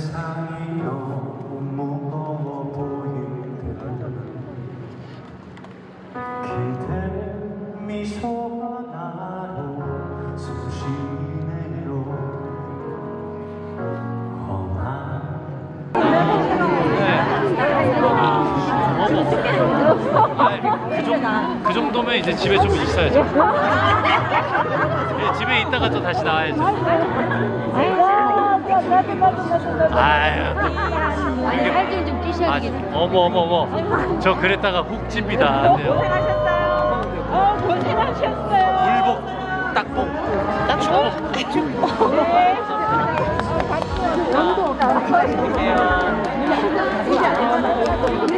세상이 너무 무거워 보이네. 기대 미소 하나로 숨쉬네요. 험한 그 정도면 이제 집에 좀 있어야죠. 예, 집에 있다가 또 다시 나와야죠. 아유. 살좀 좀 찌셔야겠다. 어머. 저 그랬다가 훅 찝니다. 고생하셨어요. 고생하셨어요. 물복, 딱복, 축복. 네.